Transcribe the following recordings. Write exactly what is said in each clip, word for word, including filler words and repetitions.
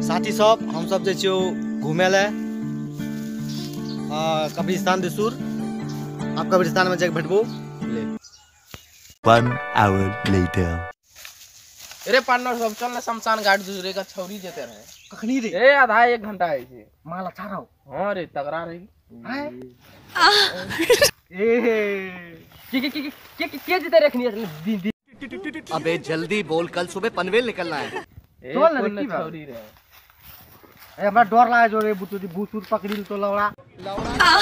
साथी सब हम सब जे छियो घूमे ले कब्रिस्तान दिसुर। आप कब्रिस्तान में जाके भेटबो ले। One hour later. अरे पार्टनर सब चल ना शमशान घाट दूसरे का छौरी जेते रहे। कखनी रे? ए आधा एक घंटा है छे। माल अच्छा रहो। हां रे तगड़ा रही। हाय ए के के के के के जेते रखनी। अबे जल्दी बोल, कल सुबह पनवेल निकलना है। चल ना की छौरी रे। ए हमरा डर लागे जो रे बुतुदी भूत पकड़िल तो लौड़ा लौड़ा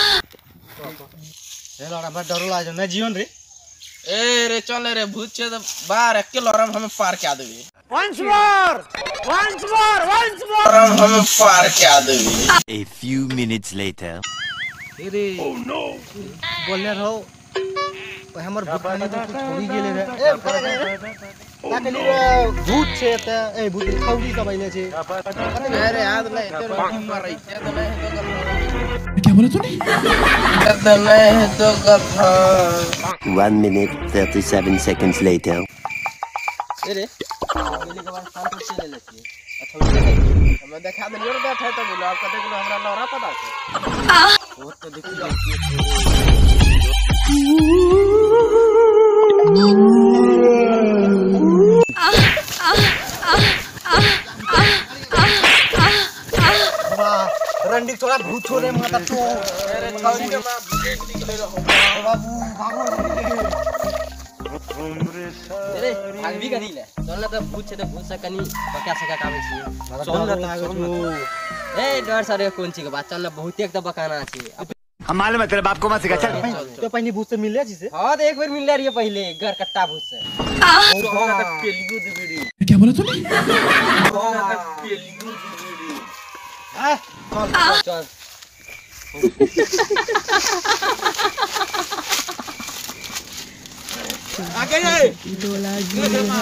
ए लौड़ा बड़ डर लागे न जीवन रे। ए रे चल रे भूत छे तो बाहर अकेले लौड़ा हमें पार क्या देबे। Once more, once more, once more. लौड़ा हमें पार क्या देबे। A few minutes later. ए रे ओह नो बोलले रहो ओ हमर भूत खाने तो छोड़ी गेले रे। ए ताकली रे भूत छे त ए भूत खौड़ी सब आइले छे। अरे याद नहीं तो रही मर रही है तो नहीं तो क्या बोला तूने? तो नहीं तो कथा। One minute thirty-seven seconds later. ए रे गेले के बाद शांत से ले लेती अच्छा हमें दिखा दे रे बैठे तो बोलो आप कते किलो हमरा लौरा पता छे। वो तो देखी रंडी थोड़ा भूत छोड़े माता तो अरे छौरी के मां बुलेट निकले रहो बाबू भागो अरे भाग भी कनी ले चल ना तो भूत छे तो भूत से कनी बका सका कावे छी। चल ना तागो ए डर सरे कोन छी के बात चल ना बहुत एक तो बकाना छी। हम मालूम है तेरे बाप को मत सिखा, चल। तो पहले भूत से मिल जिसे हां तो एक बार मिल रही है पहले घर कट्टा भूत से। सोना तक पेलियो देबेड़ी। क्या बोला तूने? सोना तक पेलियो देबेड़ी। हां चल चल आगे ये डोला जी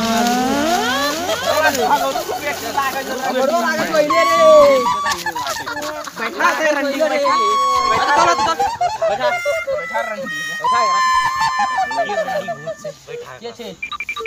भागो तो पेट लागे जो बड़ो लागे पहले रे बैठा दे रंडी बैठा बैठा बैठा बैठा रंडी बैठा यार ये रंडी भूत से बैठा के छे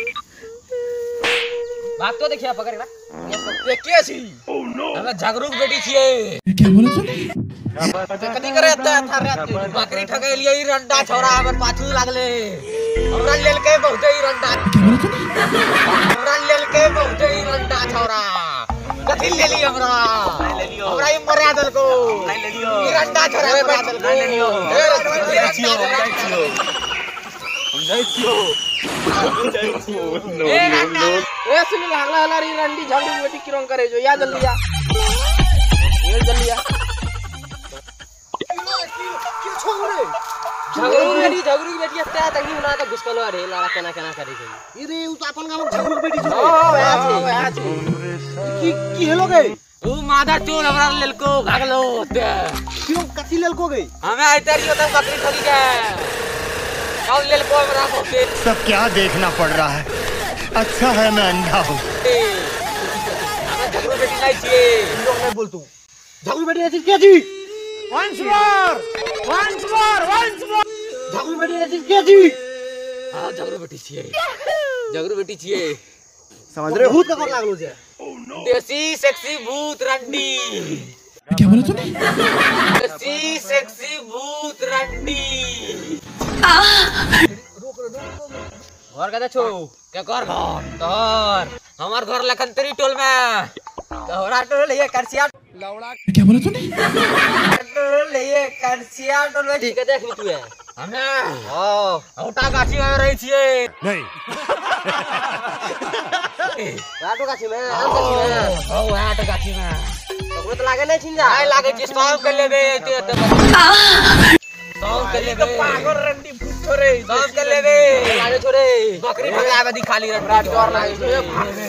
भाग तो देखिया पकड़ ना ये के छी ओह नो हमरा जागरूक बेटी छिए। क्या बोला तूने? कथि करे त थारे बकरी ठगे लिए ई रंडा छोरा हमर पाछू लागले हमरा लेल के बहुत ही रंडा। क्या बोला तूने? हमरा लेल के बहुत ही रंडा छोरा कथि ले ली हमरा हमरा ई मरा दल को नहीं ले लियो ई रंडा छोरा मरा दल को नहीं ले लियो ए छियो नहीं छियो नहीं छियो नहीं छियो नो नो ए सुन लागला हला री रंडी झंडी बेटी किरंग करे जो या जल्दी आ ये जल्दी आ क्यों छोरे झगड़ू बेटी झगड़ू बेटी आता तंगी उना तो घुसकलो अरे लाला केना केना करे छै। ए रे उ तो अपन गाम में झगड़ू बेटी छे। हां वया छै वया छै की की हेलो गए उ मादर चोर हमरा लेल को भागलो ते क्यों कथि लेल को गई हमें आइते रियो त बकरी ठगी के कौन लेल को हमरा बहुते सब क्या देखना पड़ रहा है, अच्छा है मैं अंधा हूँ। हमें झगड़ू बेटी नहीं चाहिए लोग नहीं बोल तू झगड़ू बेटी ऐसी क्या थी। Once more, once more, once more. Jhagru बेटी ऐसी क्या थी। हां झगड़ू बेटी चाहिए झगड़ू बेटी चाहिए समझ रहे भूत का कर लागलो जे देसी सेक्सी भूत रंडी। क्या बोला तूने? देसी सेक्सी भूत रंडी। घर कते छो के कर घर तोर हमार घर लखनतरी टोल में तोरा टोल ये करसिया लौड़ा क्या बोला तूने? टोल ये करसिया टोल में ठीक है देखनी तू है हमें हां औटा गाछी में रही छिए नहीं राटो गाछी में आम गाछी में हां वहां तो गाछी में तकरो तो लागे नहीं छिंजा आय लागे छी सब कर लेबे ते सब कर लेबे पागल रंडी भूत छोरे सब कर लेबे लागे छोरे बकरी ठगावे दी खाली रात डर लागे छे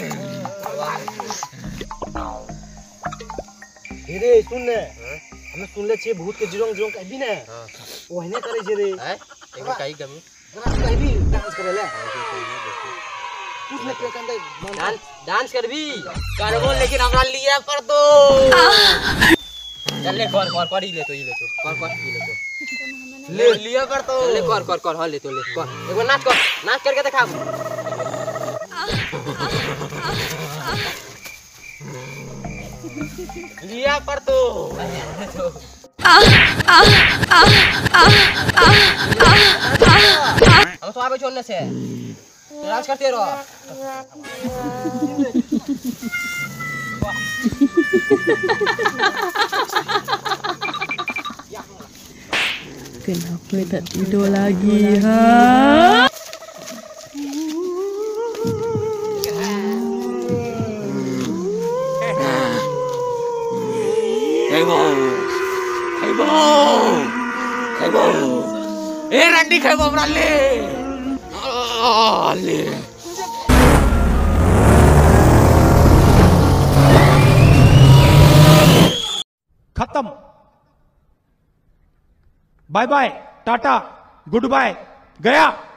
रे सुन ले हमें सुन ले छे भूत के जिरोंग जिरोंग कहबी ने ओहने करे छे रे हैं एक काई कमी जरा कहबी डांस करे ले कुछ ने पे कंदे डांस डांस करबी करबो लेकिन हमरा लिए पर दो चल ले कर कर कर ही ले तो ही ले तो कर कर ही ले तो ले लिया कर तो ले कर कर कर हां ले तो ले कर एक बार नाच कर नाच करके दिखा लिया पर तो हम तो आवे छोड़ने से राज करते रहो। Kenapa tak tidur lagi, ha? Kaibo, Kaibo, Kaibo. Eh, Randy Kaibo beralih. Alih. खत्म। Bye bye, tata, goodbye, गया।